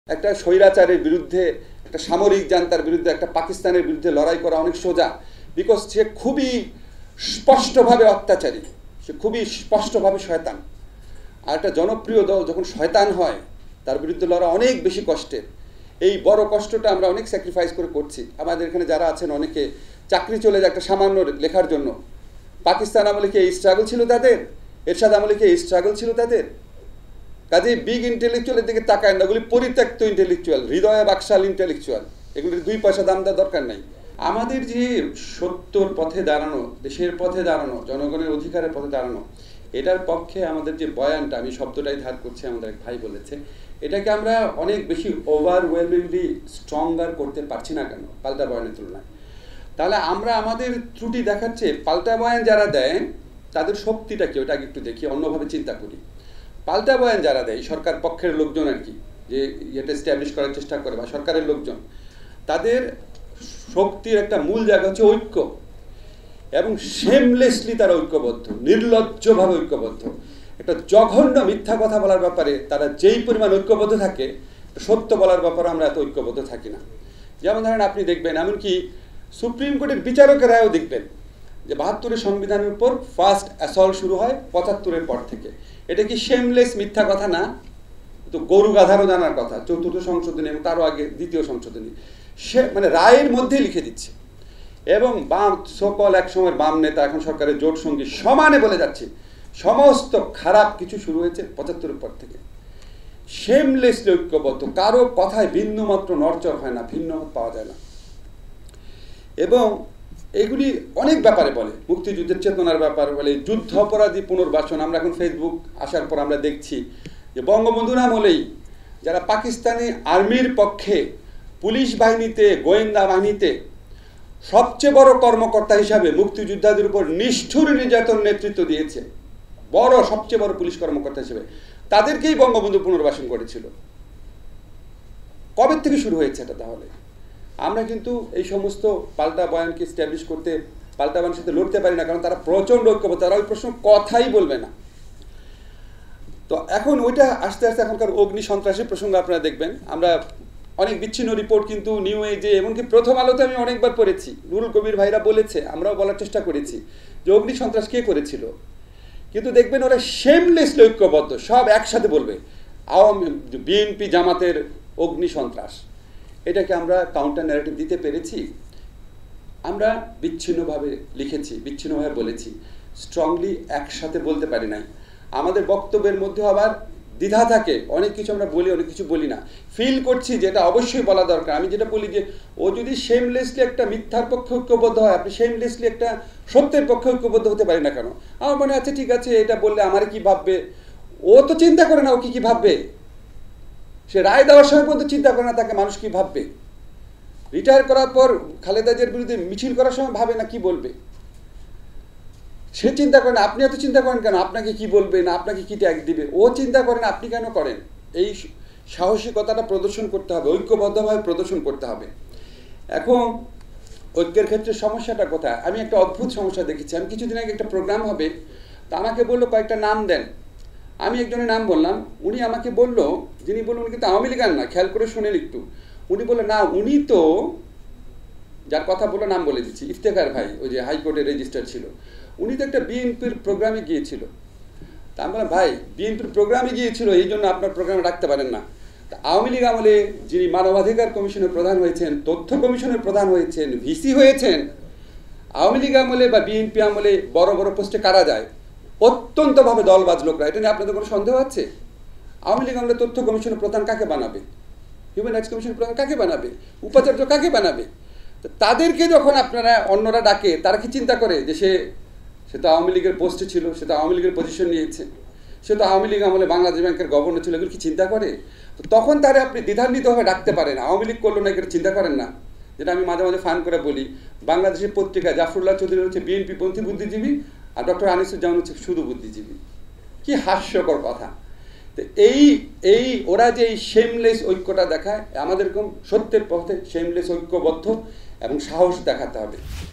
একটা স্বৈরাচারের বিরুদ্ধে, একটা সামরিক জান্তার বিরুদ্ধে, একটা পাকিস্তানের বিরুদ্ধে লড়াই করা অনেক সোজা, বিকজ সে খুবই স্পষ্টভাবে অত্যাচারী, সে খুবই স্পষ্টভাবে শয়তান। আর একটা জনপ্রিয় দল যখন শয়তান হয় তার বিরুদ্ধে লড়া অনেক বেশি কষ্টের। এই বড় কষ্টটা আমরা অনেক স্যাক্রিফাইস করে করছি। আমাদের এখানে যারা আছেন অনেকে চাকরি চলে যায় একটা সামান্য লেখার জন্য। পাকিস্তান আমলে কি এই স্ট্রাগল ছিল তাদের? এরশাদ আমলে কি এই স্ট্রাগল ছিল তাদের? কাজেই বিগ ইন্টেলেকচুয়ালের দিকে তাকায় না, ওগুলি পরিত্যক্ত ইন্টেলেকচুয়াল, হৃদয়ে বাকশাল ইন্টেলেকচুয়াল, এগুলির 2 পয়সা দাম দেওয়ার দরকার নাই। আমাদের যে সত্যর পথে দাঁড়ানো, দেশের পথে দাঁড়ানো, জনগণের অধিকারের পথে দাঁড়ানো, এটার পক্ষে আমাদের যে বয়ানটা, আমি শব্দটাই ধার করছি, আমাদের এক ভাই বলেছে, এটাকে আমরা অনেক বেশি ওভারওয়েলমিংলি স্ট্রঙ্গার করতে পারছি না কেন পাল্টা বয়ানের তুলনায়? তাহলে আমরা আমাদের ত্রুটি দেখাচ্ছে, পাল্টা বয়ান যারা দেয় তাদের শক্তিটা কি, ওটা একটু দেখি, অন্যভাবে চিন্তা করি। পাল্টা বয়ান যারা দেয় সরকার পক্ষের লোকজন আর কি, যে এটা এস্টাবলিশ করার চেষ্টা করে বা সরকারের লোকজন, তাদের শক্তির একটা মূল জায়গা হচ্ছে ঐক্য, এবং শেমলেসলি তারা ঐক্যবদ্ধ, নির্লজ্জভাবে ঐক্যবদ্ধ। একটা জঘন্য মিথ্যা কথা বলার ব্যাপারে তারা যেই পরিমাণ ঐক্যবদ্ধ থাকে, সত্য বলার ব্যাপারে আমরা এত ঐক্যবদ্ধ থাকি না। যেমন ধরেন আপনি দেখবেন, এমনকি সুপ্রিম কোর্টের বিচারকেরাও দেখবেন যে 72-এর সংবিধানের উপর ফার্স্ট অ্যাসল্ট শুরু হয় 75-এর পর থেকে। এটা কি শেমলেস মিথ্যা কথা না? তো গরু গাধারও জানার কথা, 4র্থ সংশোধনী এবং তারও আগে 2য় সংশোধনী, সে মানে রায়ের মধ্যে লিখে দিচ্ছে। এবং বাম সকল এক সময়ের বাম নেতা, এখন সরকারের জোট সঙ্গী, সমানে বলে যাচ্ছে সমস্ত খারাপ কিছু শুরু হয়েছে 75-এর পর থেকে। শেমলেসলি ঐক্যবদ্ধ, কারো কথায় বিন্দু মাত্র নড়চড় হয় না, ভিন্ন মত পাওয়া যায় না। এবং এগুলি অনেক ব্যাপারে বলে, মুক্তিযুদ্ধের চেতনার ব্যাপার বলে, যুদ্ধ অপরাধী পুনর্বাসন। আমরা এখন ফেসবুক আসার পর আমরা দেখছি যে বঙ্গবন্ধুর আমলেই যারা পাকিস্তানি আর্মির পক্ষে পুলিশ বাহিনীতে, গোয়েন্দা বাহিনীতে সবচেয়ে বড় কর্মকর্তা হিসাবে মুক্তিযোদ্ধাদের উপর নিষ্ঠুর নির্যাতন নেতৃত্ব দিয়েছে, সবচেয়ে বড় পুলিশ কর্মকর্তা হিসেবে, তাদেরকেই বঙ্গবন্ধু পুনর্বাসন করেছিল। কবে থেকে শুরু হয়েছে এটা? তাহলে আমরা কিন্তু এই সমস্ত পাল্টা বয়ানকে এস্টাবলিশ করতে, পাল্টা বয়ানের সাথে লড়তে পারি না, কারণ তারা প্রচণ্ড ঐক্যবদ্ধ, তারা ওই প্রশ্ন কথাই বলবে না। তো এখন ওইটা আস্তে আস্তে এখনকার অগ্নি সন্ত্রাসের প্রসঙ্গ আপনারা দেখবেন, আমরা অনেক বিচ্ছিন্ন রিপোর্ট কিন্তু নিউ এজে, এমনকি প্রথম আলোতে আমি অনেকবার পড়েছি, নুরুল কবির ভাইরা বলেছে, আমরাও বলার চেষ্টা করেছি যে অগ্নি সন্ত্রাস কে করেছিল। কিন্তু দেখবেন ওরা শেমলেসলি ঐক্যবদ্ধ, সব একসাথে বলবে বিএনপি জামাতের অগ্নি সন্ত্রাস। এটাকে আমরা কাউন্টার ন্যারেটিভ দিতে পেরেছি? আমরা বিচ্ছিন্নভাবে লিখেছি, বিচ্ছিন্নভাবে বলেছি, স্ট্রংলি একসাথে বলতে পারি নাই। আমাদের বক্তব্যের মধ্যে আবার দ্বিধা থাকে, অনেক কিছু আমরা বলি, অনেক কিছু বলি না। ফিল করছি যে এটা অবশ্যই বলা দরকার। আমি যেটা বলি যে ও যদি শেমলেসলি একটা মিথ্যার পক্ষে ঐক্যবদ্ধ হয়, আপনি শেমলেসলি একটা সত্যের পক্ষে ঐক্যবদ্ধ হতে পারি না কেন? আমার মনে আছে, ঠিক আছে, এটা বললে আমার কি ভাববে? ও তো চিন্তা করে না ও কি ভাববে। সে রায় দেওয়ার সময় পর্যন্ত চিন্তা করে না তাকে মানুষ কি ভাববে। রিটায়ার করার পর খালেদা জিয়ার বিরুদ্ধে মিছিল করার সময় ভাবে না কি বলবে। সে চিন্তা করে না। আপনি এত চিন্তা করেন কেন? আপনাকে কি বলবে না, আপনাকে কি ট্যাগ দিবে? ও চিন্তা করেন, আপনি কেন করেন? এই সাহসিকতাটা প্রদর্শন করতে হবে, ঐক্যবদ্ধভাবে প্রদর্শন করতে হবে। এখন ঐক্যের ক্ষেত্রে সমস্যাটা কোথায়? আমি একটা অদ্ভুত সমস্যা দেখেছি। আমি কিছুদিন আগে একটা প্রোগ্রাম হবে, তা আমাকে বললো কয়েকটা নাম দেন। আমি একজনের নাম বললাম, উনি আমাকে বললো, যিনি বললেন উনি কিন্তু আওয়ামী লীগার না, খেয়াল করে শুনেন একটু। উনি বললেন না, উনি তো, যার কথা বললো নাম বলে দিচ্ছি, ইফতেখার ভাই, ওই যে হাইকোর্টের রেজিস্ট্রার ছিল, উনি তো একটা বিএনপির প্রোগ্রামে গিয়েছিল। তা আমি বললাম, ভাই বিএনপির প্রোগ্রামে গিয়েছিল, এই জন্য আপনার প্রোগ্রামে রাখতে পারেন না। তা আওয়ামী লীগ আমলে যিনি মানবাধিকার কমিশনের প্রধান হয়েছেন, তথ্য কমিশনের প্রধান হয়েছেন, ভিসি হয়েছেন, আওয়ামী লীগ আমলে বা বিএনপি আমলে বড় বড় পোস্টে কারা যায়? অত্যন্তভাবে দলবাজ লোকরা। এটা নিয়ে আপনাদের কোনো সন্দেহ আছে? আওয়ামী লীগ আমলে তথ্য কমিশনের প্রধান কাকে বানাবে? হিউম্যান রাইটস কমিশনের প্রধান কাকে বানাবে? উপাচার্য কাকে বানাবে? তো তাদেরকে যখন আপনারা অন্যরা ডাকে, তারা কি চিন্তা করে যে সে তো আওয়ামী লীগের পোস্টে ছিল, সে তো আওয়ামী লীগের পজিশন নিয়েছে, সে তো আওয়ামী লীগ আমলে বাংলাদেশ ব্যাংকের গভর্নর ছিল, এগুলো কি চিন্তা করে? তো তখন তারা আপনি দ্বিধান্বিতভাবে ডাকতে পারেন। আওয়ামী লীগ করলো না, এগুলো চিন্তা করেন না। যেটা আমি মাঝে মাঝে ফান করে বলি, বাংলাদেশের পত্রিকা জাফরুল্লাহ চৌধুরী হচ্ছে বিএনপি পন্থী বুদ্ধিজীবী, আর ডক্টর আনিসুজ্জামান হচ্ছে শুধু বুদ্ধিজীবী। কি হাস্যকর কথা। তো এই ওরা যে এই শেমলেস ঐক্যটা দেখায়, আমাদের এরকম সত্যের পথে শেমলেস ঐক্যবদ্ধ এবং সাহস দেখাতে হবে।